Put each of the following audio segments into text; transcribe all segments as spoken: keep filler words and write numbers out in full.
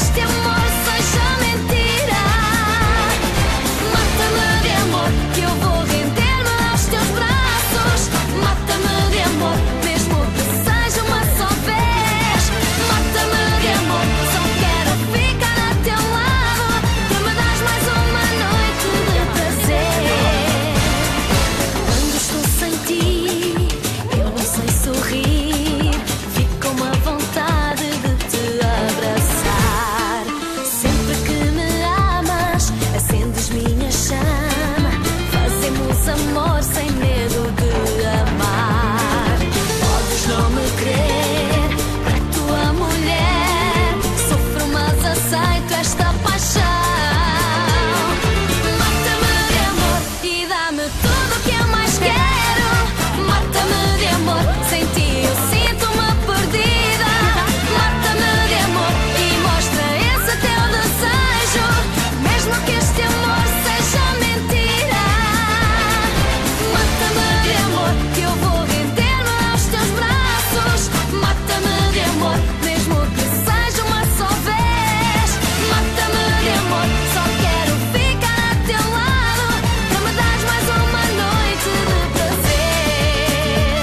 este amor seja mentira. Mata-me de amor, que eu vou render-me aos teus braços. Mata-me de amor, mesmo que seja uma só vez. Mata-me de amor, só quero ficar a teu lado, que me dás mais uma noite de prazer. Quando estou sem ti, eu não sei sorrir. Fico uma vontade de te abraçar. Sempre que me amas, acendes minha chama. Fazemos amor sem medo de amar. Podes não me crer, para tua mulher sofro, mas aceito esta paixão. Mata-me de amor e dá-me tudo o que eu mais quero. Mata-me de amor, sem ti eu sinto-me perdida. Mata-me de amor e mostra esse teu desejo, mesmo que este amor seja mentira. Mata-me de amor, que eu vou render-me aos teus braços. Mata-me de amor, mesmo que seja uma só vez. Mata-me de amor, só quero ficar a teu lado, para me dares mais uma noite de prazer.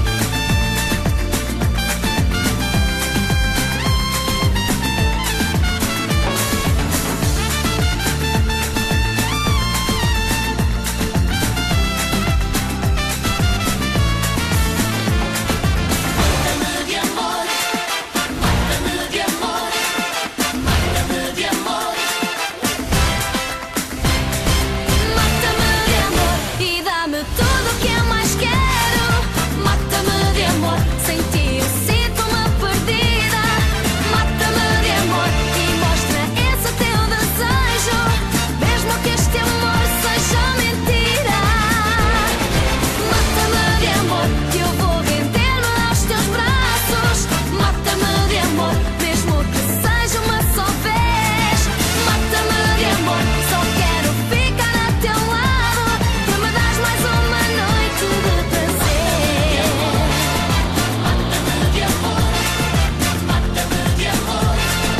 Mata-me de amor, mata-me de amor, mata-me de amor. Mata-me de amor e dá-me tudo o que eu mais quero. Mata-me de amor, sem ti eu sinto-me perdida. Mata-me de amor e mostra esse teu desejo, mesmo que este amor seja mentira. Mata-me de amor, que eu vou render-me aos teus braços. Mata-me de amor, mesmo que seja uma só vez. Mata-me de amor, só quero ficar a teu lado, para me dares mais uma noite de prazer. Mata-me de amor, mata-me de amor.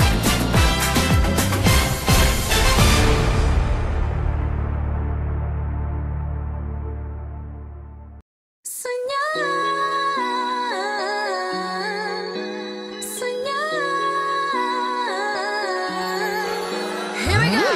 Sonhar, sonhar. Here we go.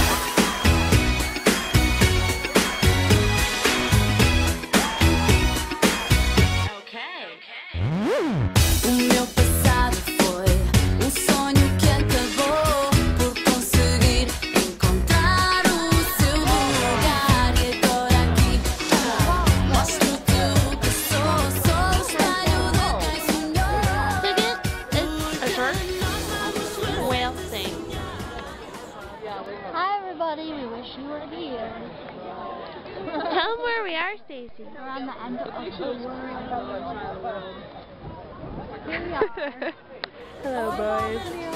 O meu passado foi um sonho que acabou por conseguir encontrar o seu lugar. E agora aqui mostro-te o que sou. Sou o espelho de quem sonhou. A short whale thing. Hi everybody, we wish you were here. Tell them where we are, Stacy. We're on the end of the world. Here we are. Hello, boys.